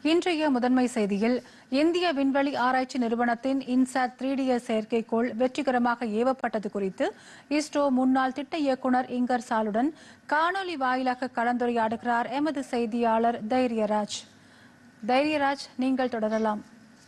இன்றைய முதன்மை செய்தியில் இந்திய விண்வெளி ஆராய்ச்சி நிறுவனத்தின் இன்சாட் 3DS செயற்கைக்கோள் வெற்றிகரமாக ஏவப்பட்டது குறித்து இஸ்ரோ முன்னாள் திட்ட இயக்குநர் இங்கர் சாலுடன் காணொலி வாயிலாக கலந்துரையாடுகிறார் எமது செய்தியாளர் தைரியராஜ். தைரியராஜ், நீங்கள் தொடரலாம்.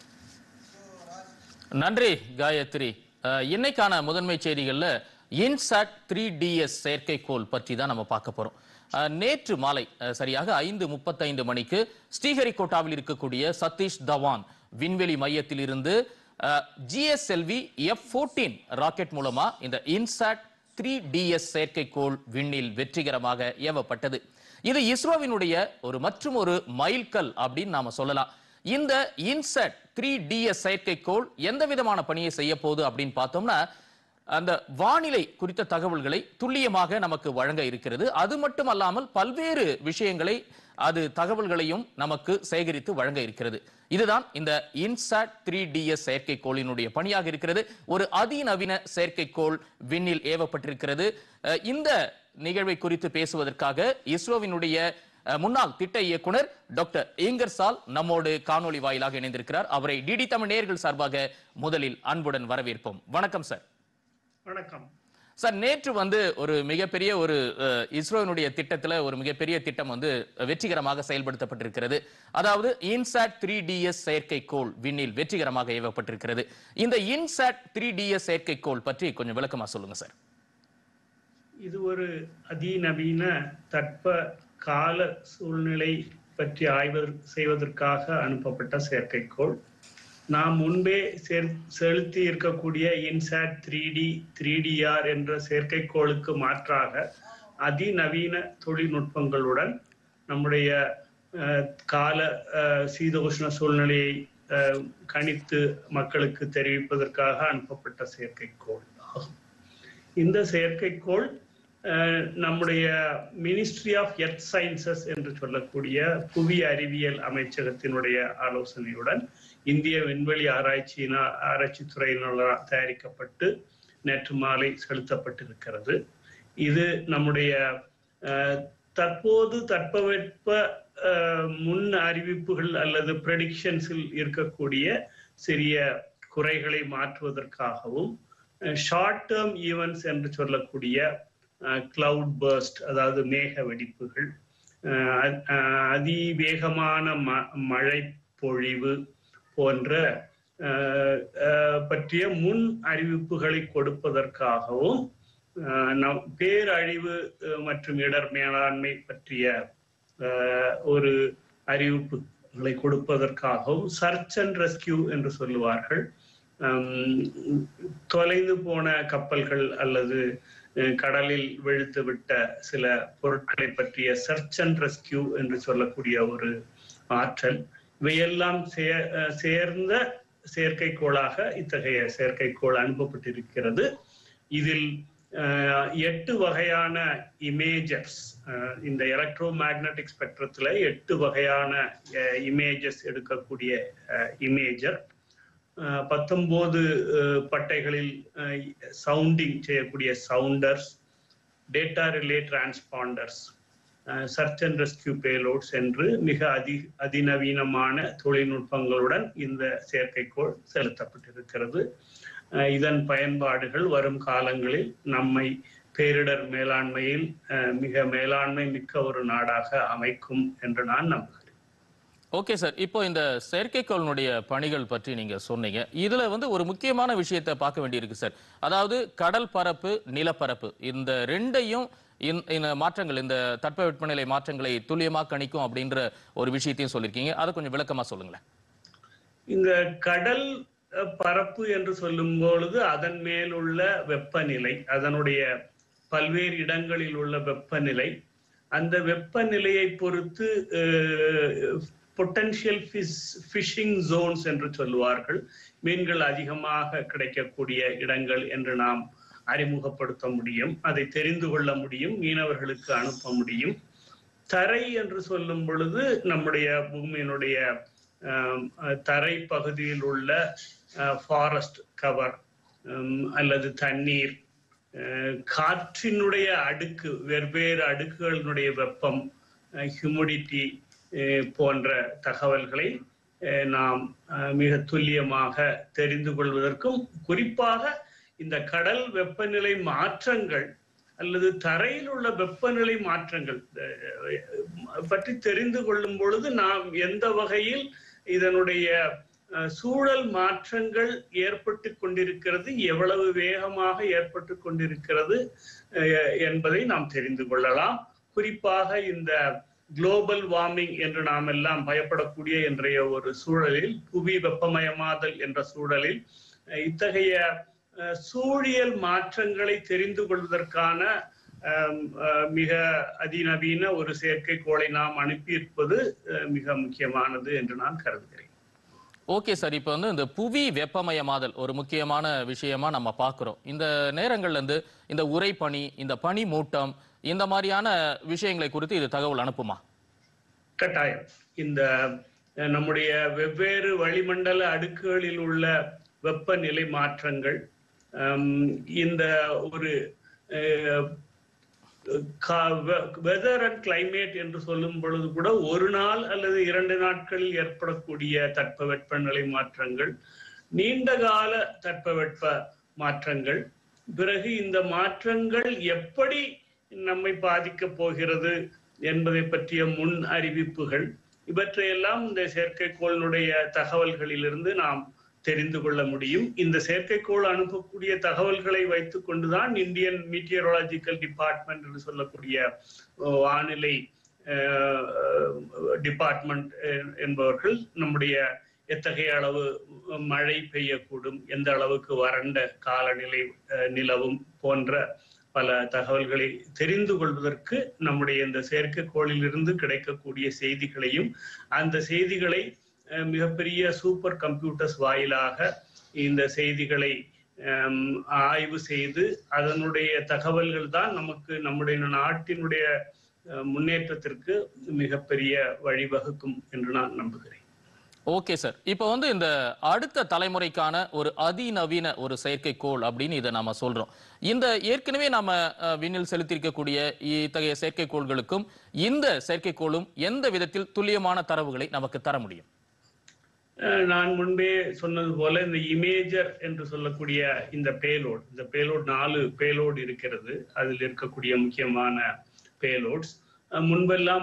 நன்றி காயத்ரி. இன்னைக்கான முதன்மை செய்திகள்ல இன்சாட் 3DS செயற்கைக்கோள் பற்றி தான் நம்ம பார்க்க போறோம். நேற்று மாலை சரியாக 5:35 மணிக்கு ஸ்ரீஹரிகோட்டாவில் இருக்கக்கூடிய சதீஷ் தவான் விண்வெளி மையத்தில் இருந்து GSLV F-14 ராக்கெட் மூலமா இந்த இன்சாட் 3DS செயற்கைக்கோள் விண்ணில் வெற்றிகரமாக ஏவப்பட்டது. இது இஸ்ரோவினுடைய மற்றும் ஒரு மைல்கல் அப்படின்னு நாம சொல்லலாம். இந்த இன்சாட் 3DS செயற்கைக்கோள் எந்த விதமான பணியை செய்ய போகுது அப்படின்னு பார்த்தோம்னா, அந்த வானிலை குறித்த தகவல்களை துல்லியமாக நமக்கு வழங்க இருக்கிறது. அது மட்டுமல்லாமல் பல்வேறு விஷயங்களை தகவல்களையும் நமக்கு சேகரித்து வழங்க இருக்கிறது. இதுதான் இந்த இன்சாட் 3DS செயற்கைக்கோளினுடைய பணியாக இருக்கிறது. ஒரு அதிநவீன செயற்கைக்கோள் விண்ணில் ஏவப்பட்டிருக்கிறது. இந்த நிகழ்வை குறித்து பேசுவதற்காக இஸ்ரோவினுடைய முன்னாள் திட்ட இயக்குனர் டாக்டர் இங்கர்சால் நம்மோடு காணொலி வாயிலாக இணைந்திருக்கிறார். அவரை டிடி தமிழ் நேயர்கள் சார்பாக முதலில் அன்புடன் வரவேற்போம். வணக்கம் சார். வணக்கம் சார். நேற்று ஒரு மிகப்பெரிய இஸ்ரோனுடைய திட்டத்தில் ஒரு மிகப்பெரிய திட்டம் வெற்றிகரமாக செயல்படுத்தப்பட்டிருக்கிறது. அதாவது இன்சாட் 3DS செயற்கைக்கோள் விண்ணில் வெற்றிகரமாக ஏவப்பட்டிருக்கிறது. இந்த இன்சாட் 3DS செயற்கைக்கோள் பற்றி கொஞ்சம் விளக்கமா சொல்லுங்க சார். இது ஒரு அதிநவீன தட்ப கால சூழ்நிலை பற்றி ஆய்வு செய்வதற்காக அனுப்பப்பட்ட செயற்கைக்கோள். நாம் முன்பே செலுத்தி இருக்கக்கூடிய இன்சாட் 3D 3DR என்ற செயற்கைக்கோளுக்கு மாற்றாக அதிநவீன தொழில்நுட்பங்களுடன் நம்முடைய கால சீதோஷ்ண சூழ்நிலையை கணித்து மக்களுக்கு தெரிவிப்பதற்காக அனுப்பப்பட்ட செயற்கைக்கோள் ஆகும். இந்த செயற்கைக்கோள் நம்முடைய மினிஸ்ட்ரி ஆஃப் எர்த் சயின்சஸ் என்று சொல்லக்கூடிய புவி அறிவியல் அமைச்சகத்தினுடைய ஆலோசனையுடன் இந்திய விண்வெளி ஆராய்ச்சி துறையினால் தயாரிக்கப்பட்டு நேற்று மாலை செலுத்தப்பட்டிருக்கிறது. இது நம்முடைய தற்போது தட்பவெட்ப முன் அறிவிப்புகள் அல்லது ப்ரெடிக்ஷன்ஸில் இருக்கக்கூடிய சிறிய குறைகளை மாற்றுவதற்காகவும் ஷார்ட் டேர்ம் ஈவென்ட்ஸ் என்று சொல்லக்கூடிய கிளவுட் பர்ஸ்ட், அதாவது மேக வெடிப்புகள், அதிவேகமான மழை பொழிவு போன்ற பற்றிய முன் அறிவிப்புகளை கொடுப்பதற்காகவும் பேரழிவு மற்றும் இடர் மேலாண்மை பற்றிய ஒரு அறிவிப்புகளை கொடுப்பதற்காகவும் சர்ச் அண்ட் ரெஸ்கியூ என்று சொல்லுவார்கள். தொலைந்து போன கப்பல்கள் அல்லது கடலில் விழுத்து விட்ட சில பொருட்களை பற்றிய சர்ச் அண்ட் ரெஸ்கியூ என்று சொல்லக்கூடிய ஒரு ஆற்றல், இவையெல்லாம் சேர்ந்த செயற்கைக்கோளாக இத்தகைய செயற்கைக்கோள் அனுப்பப்பட்டிருக்கிறது. இதில் 8 வகையான இமேஜர்ஸ், இந்த எலக்ட்ரோ மேக்னட்டிக் ஸ்பெக்ட்ரத்துல 8 வகையான இமேஜஸ் எடுக்கக்கூடிய இமேஜர், 19 பட்டைகளில் சவுண்டிங் செய்யக்கூடிய sounders, data relay transponders, search and rescue payloads என்று மிக அதிநவீனமான தொழில்நுட்பங்களுடன் இந்த செயற்கைக்கோள் செலுத்தப்பட்டிருக்கிறது. இதன் பயன்பாடுகள் வரும் காலங்களில் நம்மை பேரிடர் மேலாண்மையில் மிக மேலாண்மை மிக்க ஒரு நாடாக அமைக்கும் என்று நான் நம்புகிறேன். ஓகே சார், இப்போ இந்த செயற்கைக்கோளினுடைய பணிகள் பற்றி நீங்க சொன்னீங்க. இதுல ஒரு முக்கியமான விஷயத்தை பார்க்க வேண்டியிருக்கு சார். அதாவது கடல் பரப்பு, நிலப்பரப்பு, இந்த ரெண்டையும் இந்த மாற்றங்கள், இந்த தட்பவெப்பநிலை மாற்றங்களை துல்லியமாக கணிக்கும் அப்படின்ற ஒரு விஷயத்தையும் சொல்லியிருக்கீங்க. அதை கொஞ்சம் விளக்கமா சொல்லுங்களேன். இந்த கடல் பரப்பு என்று சொல்லும் பொழுது அதன் மேலுள்ள வெப்பநிலை, அதனுடைய பல்வேறு இடங்களில் உள்ள வெப்பநிலை, அந்த வெப்பநிலையை பொறுத்து பொட்டன்ஷியல் ஃபிஷிங் ஜோன்ஸ் என்று சொல்லுவார்கள், மீன்கள் அதிகமாக கிடைக்கக்கூடிய இடங்கள் என்று நாம் அறிமுகப்படுத்த முடியும், அதை தெரிந்து கொள்ள முடியும், மீனவர்களுக்கு அனுப்ப முடியும். தரை என்று சொல்லும் பொழுது நம்முடைய பூமியினுடைய தரை பகுதியில் உள்ள ஃபாரஸ்ட் கவர் அல்லது தண்ணீர், காற்றினுடைய அடுக்கு, வெவ்வேறு அடுக்குகளினுடைய வெப்பம், ஹியூமிடிட்டி, போன்ற தகவல்களை நாம் மிக துல்லியமாக தெரிந்து கொள்வதற்கும், குறிப்பாக இந்த கடல் வெப்பநிலை மாற்றங்கள் அல்லது தரையில் உள்ள வெப்பநிலை மாற்றங்கள் பற்றி தெரிந்து கொள்ளும் பொழுது நாம் எந்த வகையில் இதனுடைய சூழல் மாற்றங்கள் ஏற்பட்டு கொண்டிருக்கிறது, எவ்வளவு வேகமாக ஏற்பட்டு கொண்டிருக்கிறது என்பதை நாம் தெரிந்து கொள்ளலாம். குறிப்பாக இந்த குளோபல் வார்மிங் என்று நாம் எல்லாம் பயப்படக்கூடிய இன்றைய ஒரு சூழலில், புவி வெப்பமயமாதல் என்ற சூழலில் இத்தகைய சூழியல் மாற்றங்களை தெரிந்து கொள்வதற்கான மிக அதிநவீன ஒரு செயற்கைக்கோளை நாம் அனுப்பியிருப்பது மிக முக்கியமானது என்று நான் கருதுகிறேன். ஓகே சார், இப்போ வந்து இந்த புவி வெப்பமயமாதல் ஒரு முக்கியமான விஷயமா நம்ம பார்க்கிறோம். இந்த நேரங்கள்ல இருந்து இந்த உறைபனி, இந்த பனி மூட்டம், இந்த மாதிரியான விஷயங்களை குறித்து இது தகவல் அனுப்புமா? கட்டாயம். இந்த நம்முடைய வெவ்வேறு வளிமண்டல அடுக்குகளில் உள்ள வெப்பநிலை மாற்றங்கள், இந்த ஒரு வெதர் அண்ட் கிளைமேட் என்று சொல்லும் பொழுது கூட ஒரு நாள் அல்லது 2 நாட்களில் ஏற்படக்கூடிய தட்பவெப்பநிலை மாற்றங்கள், நீண்டகால தட்பவெப்ப மாற்றங்கள், பிறகு இந்த மாற்றங்கள் எப்படி நம்மை பாதிக்க போகிறது என்பதை பற்றிய முன் அறிவிப்புகள், இவற்றையெல்லாம் இந்த செயற்கைக்கோளினுடைய தகவல்களிலிருந்து நாம் தெரிந்து கொள்ள முடியும். இந்த செயற்கைக்கோள் அனுப்பக்கூடிய தகவல்களை வைத்துக் கொண்டுதான் இந்தியன் மீட்டியரோலாஜிக்கல் டிபார்ட்மெண்ட் என்று சொல்லக்கூடிய வானிலை டிபார்ட்மெண்ட் என்பவர்கள் நம்முடைய எத்தகைய அளவு மழை பெய்யக்கூடும், எந்த அளவுக்கு வறண்ட காலநிலை நிலவும் போன்ற பல தகவல்களை தெரிந்து கொள்வதற்கு நம்முடைய இந்த செயற்கைக்கோளில் இருந்து கிடைக்கக்கூடிய செய்திகளையும், அந்த செய்திகளை மிகப்பெரிய சூப்பர் கம்ப்யூட்டர்ஸ் வாயிலாக இந்த செய்திகளை ஆய்வு செய்து அதனுடைய தகவல்கள் தான் நமக்கு நம்முடைய நாட்டினுடைய முன்னேற்றத்திற்கு மிகப்பெரிய வழிவகுக்கும் என்று நான் நம்புகிறேன். ஓகே சார், இப்போ வந்து இந்த அடுத்த தலைமுறைக்கான ஒரு அதிநவீன ஒரு செயற்கைக்கோள் அப்படின்னு இதை நாம சொல்றோம். இந்த ஏற்கனவே நாம விண்ணில் செலுத்தியிருக்கக்கூடிய இத்தகைய செயற்கைக்கோள்களுக்கும் இந்த செயற்கைக்கோளும் எந்த விதத்தில் துல்லியமான தரவுகளை நமக்கு தர முடியும்? நான் முன்பே சொன்னது போல இந்த இமேஜர் என்று சொல்லக்கூடிய இந்த பேலோட், இந்த பேலோட் 4 பேலோட் இருக்கிறது. அதில் இருக்கக்கூடிய முக்கியமான பேலோட்ஸ் முன்பெல்லாம்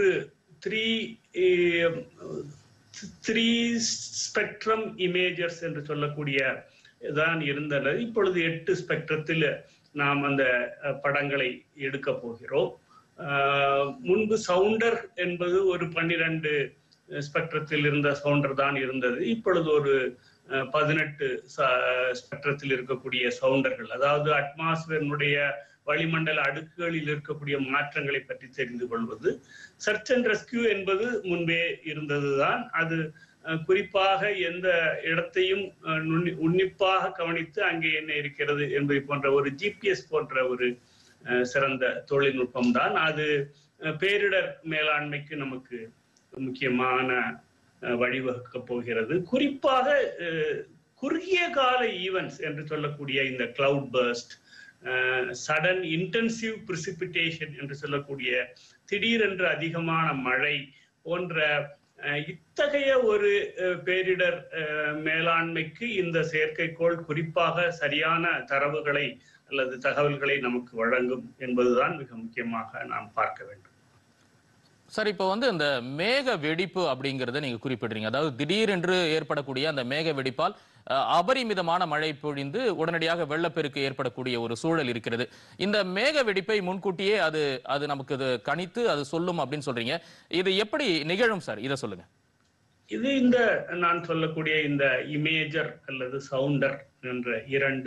3 ஸ்பெக்ட்ரம் இமேஜர்ஸ் என்று சொல்லக்கூடிய தான் இருந்தது. இப்பொழுது 8 ஸ்பெக்ட்ரத்தில் நாம் அந்த படங்களை எடுக்க போகிறோம். முன்பு சவுண்டர் என்பது ஒரு 12 ஸ்பெக்ட்ரத்தில் இருந்த சவுண்டர் தான் இருந்தது. இப்பொழுது ஒரு 18 ஸ்பெக்ட்ரத்தில் இருக்கக்கூடிய சவுண்டர்கள், அதாவது அட்மாஸ்பியரினுடைய வளிமண்டல அடுக்குகளில் இருக்கக்கூடிய மாற்றங்களை பற்றி தெரிந்து கொள்வது. சர்ச் அண்ட் ரெஸ்கியூ என்பது முன்பே இருந்ததுதான். அது குறிப்பாக எந்த இடத்தையும் உன்னிப்பாக கவனித்து அங்கே என்ன இருக்கிறது என்பதை போன்ற ஒரு ஜிபிஎஸ் போன்ற ஒரு சிறந்த தொழில்நுட்பம் தான். அது பேரிடர் மேலாண்மைக்கு நமக்கு முக்கியமான வழிவகுக்க போகிறது. குறிப்பாக குறுகிய கால ஈவென்ட்ஸ் என்று சொல்லக்கூடிய இந்த cloud burst, sudden intensive precipitation என்று சொல்லக்கூடிய திடீரென்று அதிகமான மழை போன்ற இத்தகைய ஒரு பேரிடர் மேலாண்மைக்கு இந்த செயற்கைக்கோள் குறிப்பாக சரியான தரவுகளை அல்லது தகவல்களை நமக்கு வழங்கும் என்பதுதான் மிக முக்கியமாக நாம் பார்க்க வேண்டும். சார், இப்போ வந்து இந்த மேக வெடிப்பு அப்படிங்கிறத நீங்க குறிப்பிடுறீங்க. அதாவது திடீரென்று ஏற்படக்கூடிய அந்த மேக வெடிப்பால் அபரிமிதமான மழை பொழிந்து உடனடியாக வெள்ளப்பெருக்கு ஏற்படக்கூடிய ஒரு சூழல் இருக்கிறது. இந்த மேக வெடிப்பை முன்கூட்டியே அது நமக்கு கணித்து அது சொல்லும் அப்படின்னு சொல்றீங்க. இது எப்படி நிகழும் சார், இதை சொல்லுங்க. இது இந்த நான் சொல்லக்கூடிய இந்த இமேஜர் அல்லது சவுண்டர் என்ற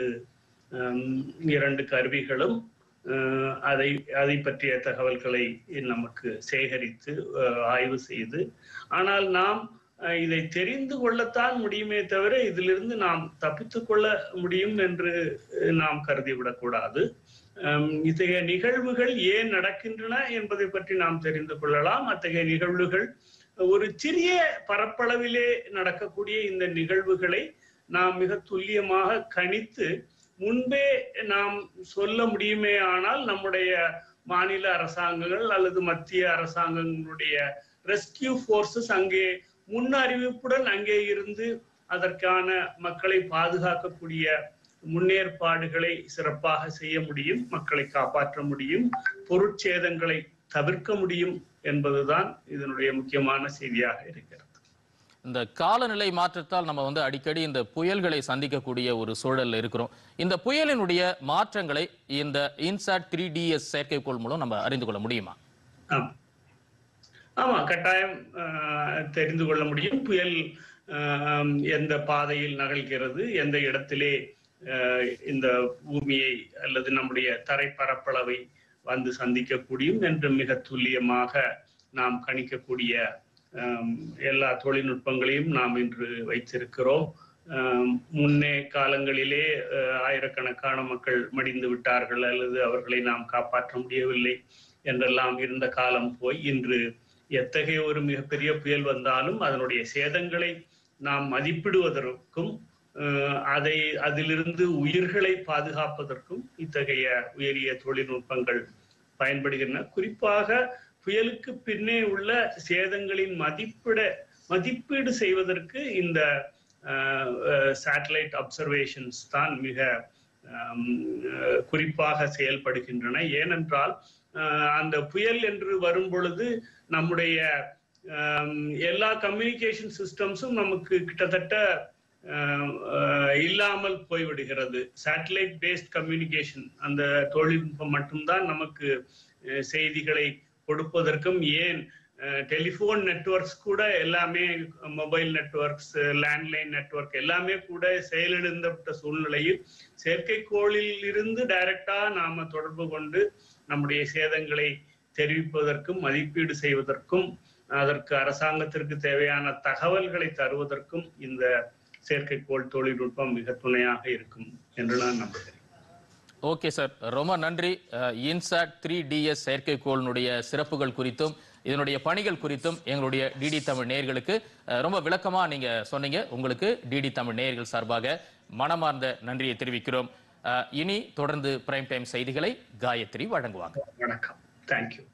இரண்டு கருவிகளும் அதை பற்றிய தகவல்களை நமக்கு சேகரித்து ஆய்வு செய்து, ஆனால் நாம் இதை தெரிந்து கொள்ளத்தான் முடியுமே தவிர இதிலிருந்து நாம் தப்பித்துக் கொள்ள முடியும் என்று நாம் கருதிவிடக்கூடாது. இத்தகைய நிகழ்வுகள் ஏன் நடக்கின்றன என்பதை பற்றி நாம் தெரிந்து கொள்ளலாம். அத்தகைய நிகழ்வுகள் ஒரு சிறிய பரப்பளவிலே நடக்கக்கூடிய இந்த நிகழ்வுகளை நாம் மிக துல்லியமாக கணித்து முன்பே நாம் சொல்ல முடியுமே ஆனால் நம்முடைய மாநில அரசாங்கங்கள் அல்லது மத்திய அரசாங்கங்களுடைய ரெஸ்கியூ போர்சஸ் அங்கே முன் அறிவிப்புடன் அங்கே இருந்து அதற்கான மக்களை பாதுகாக்கக்கூடிய முன்னேற்பாடுகளை சிறப்பாக செய்ய முடியும், மக்களை காப்பாற்ற முடியும், பொருட்சேதங்களை தவிர்க்க முடியும் என்பதுதான் இதனுடைய முக்கியமான செய்தியாக இருக்கிறது. இந்த காலநிலை மாற்றத்தால் நம்ம அடிக்கடி இந்த புயல்களை சந்திக்கக்கூடிய ஒரு சூழல்ல இருக்கிறோம். இந்த புயலினுடைய மாற்றங்களை இந்த இன்சாட் 3DS செயற்கைக்கோள் மூலம் நம்ம அறிந்து கொள்ள முடியுமா? ஆமா, கட்டாயம் தெரிந்து கொள்ள முடியும். புயல் எந்த பாதையில் நகழ்கிறது, எந்த இடத்திலே இந்த பூமியை அல்லது நம்முடைய தரைப்பரப்பளவை வந்து சந்திக்கக்கூடியும் என்று மிக துல்லியமாக நாம் கணிக்கக்கூடிய எல்லா தொழில்நுட்பங்களையும் நாம் இன்று வைத்திருக்கிறோம். முன்னே காலங்களிலே ஆயிரக்கணக்கான மக்கள் மடிந்து விட்டார்கள் அல்லது அவர்களை நாம் காப்பாற்ற முடியவில்லை என்றெல்லாம் இருந்த காலம் போய் இன்று எத்தகைய ஒரு மிகப்பெரிய புயல் வந்தாலும் அதனுடைய சேதங்களை நாம் மதிப்பிடுவதற்கும் அதிலிருந்து உயிர்களை பாதுகாப்பதற்கும் இத்தகைய உயரிய தொழில்நுட்பங்கள் பயன்படுகின்றன. குறிப்பாக புயலுக்கு பின்னே உள்ள சேதங்களின் மதிப்பீடு செய்வதற்கு இந்த சேட்டலைட் அப்சர்வேஷன்ஸ் தான் மிக குறிப்பாக செயல்படுகின்றன. ஏனென்றால் அந்த புயல் என்று வரும் பொழுது நம்முடைய எல்லா கம்யூனிகேஷன் சிஸ்டம்ஸும் நமக்கு கிட்டத்தட்ட இல்லாமல் போய்விடுகிறது. சேட்டலைட் பேஸ்ட் கம்யூனிகேஷன் அந்த தொழில்நுட்பம் மட்டும்தான் நமக்கு செய்திகளை கொடுப்பதற்கும், ஏன் டெலிபோன் நெட்வொர்க்ஸ் கூட எல்லாமே, மொபைல் நெட்வொர்க்ஸ், லேண்ட்லைன் நெட்வொர்க் எல்லாமே கூட செயலிழந்த சூழ்நிலையில் செயற்கைக்கோளில் இருந்து டைரக்டா நாம தொடர்பு கொண்டு நம்முடைய சேதங்களை தெரிவிப்பதற்கும் மதிப்பீடு செய்வதற்கும் அதற்கு அரசாங்கத்திற்கு தேவையான தகவல்களை தருவதற்கும் இந்த செயற்கைக்கோள் தொழில்நுட்பம் மிக துணையாக இருக்கும் என்று நான் நம்புகிறேன். ஓகே சார், ரொம்ப நன்றி. இன்சாட் 3DS செயற்கைக்கோளினுடைய சிறப்புகள் குறித்தும் இதனுடைய பணிகள் குறித்தும் எங்களுடைய டிடி தமிழ் நேயர்களுக்கு ரொம்ப விளக்கமா நீங்க சொன்னீங்க. உங்களுக்கு டிடி தமிழ் நேயர்கள் சார்பாக மனமார்ந்த நன்றியை தெரிவிக்கிறோம். இனி தொடர்ந்து பிரைம் டைம் செய்திகளை காயத்ரி வழங்குவாங்க. வணக்கம். தேங்க்யூ.